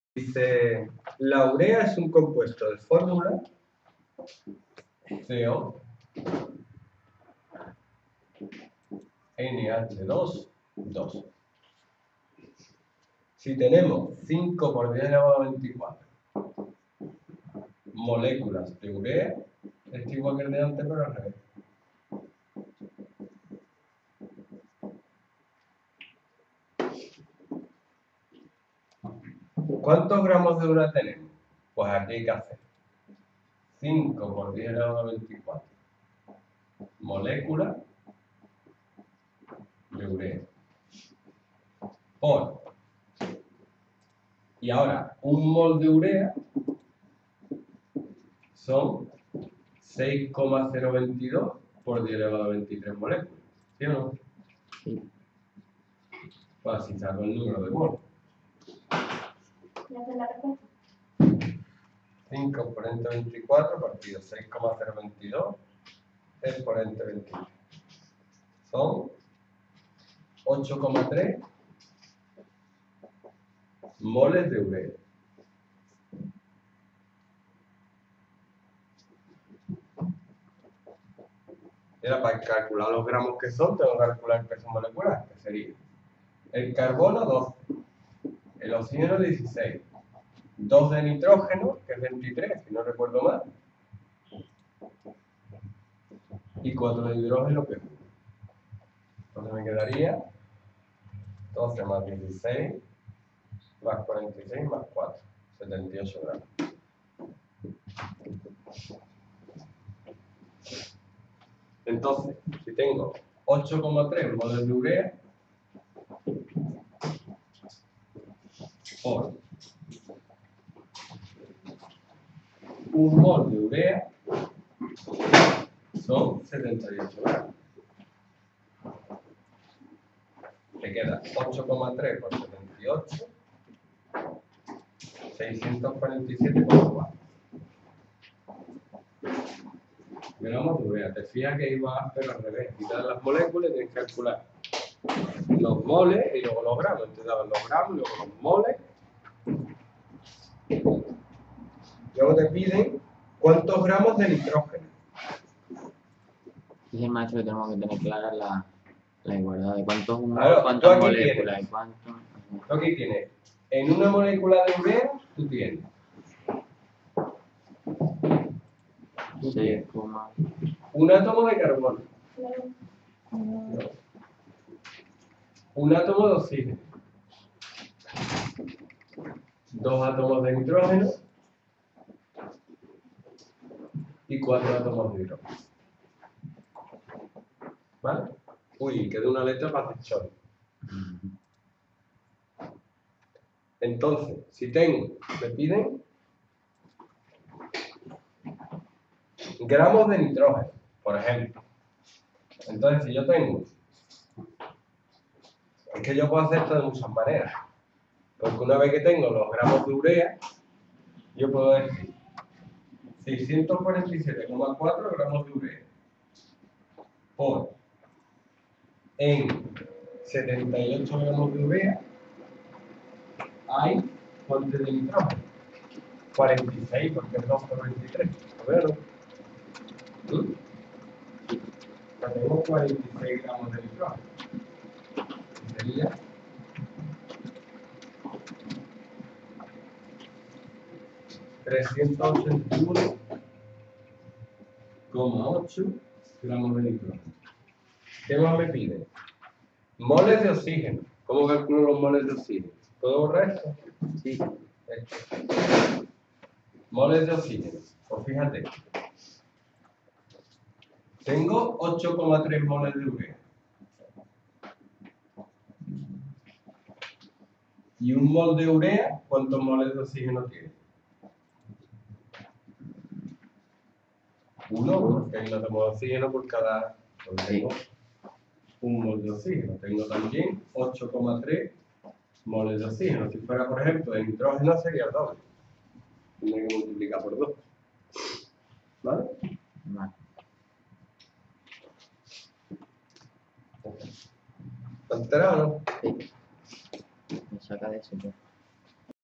Dice, la urea es un compuesto de fórmula CO NH2, 2. Si tenemos 5 por 10 elevado a 24 moléculas de urea, es igual que el de antes, pero al revés. ¿Cuántos gramos de urea tenemos? Pues aquí hay que hacer 5 por 10 elevado a 24 moléculas de urea por. Y ahora, un mol de urea son 6,022 por 10 elevado a 23 moléculas. ¿Sí o no? Sí. Pues así saco el número de mol. ¿Ya se la respuesta? 5 por entre 24 partido 6,022 exponente 23. Son 8,3 moles de urea. Y ahora para calcular los gramos que son, tengo que calcular el peso molecular, que sería el carbono 12, el oxígeno 16, 2 de nitrógeno, que es 23, si no recuerdo mal, y 4 de hidrógeno, que es 1. Entonces me quedaría 12 más 16 más 46 más 4, 78 gramos. Entonces, si tengo 8,3 moles de urea por un mol de urea son 78 gramos. Te queda 8,3 por 78, 647,4. Gramos de urea. Te fijas que iba a hacer al revés. Quitar las moléculas y tienes que calcular los moles y luego los gramos. Entonces daban los gramos y luego los moles. Luego te piden cuántos gramos de nitrógeno. Dice el maestro que tenemos que tener clara la igualdad de cuántos Claro, humanos, tú cuántas aquí moléculas tienes. y cuántos. Tú aquí tienes, en una molécula de urea, tú tienes 6, un átomo de carbono, un átomo de oxígeno, 2 átomos de nitrógeno y 4 átomos de hidrógeno. ¿Vale? Uy, quedó una letra para hacer chorro. Entonces, si tengo, me piden gramos de nitrógeno, por ejemplo. Entonces, si yo tengo, es que yo puedo hacer esto de muchas maneras. Porque una vez que tengo los gramos de urea, yo puedo decir 647,4 gramos de urea por en 78 gramos de urea hay ¿cuánto de nitrógeno? 46, porque es 2 por 23. ¿Lo veo, no? ¿Sí? Tenemos 46 gramos de nitrógeno. Sería 381,8 gramos de nitrógeno. ¿Qué más me pide? Moles de oxígeno. ¿Cómo calculo los moles de oxígeno? ¿Puedo borrar esto? Sí. Moles de oxígeno. Pues fíjate. Tengo 8,3 moles de urea. ¿Y un mol de urea, cuántos moles de oxígeno tiene? 1, porque hay un átomo de oxígeno por cada. Pues tengo un mol de oxígeno. Tengo también 8,3 moles de oxígeno. Si fuera, por ejemplo, de nitrógeno sería el doble. Tendría que multiplicar por 2. ¿Vale? Vale. ¿Está enterado o no? Sí. Me saca de eso, pues.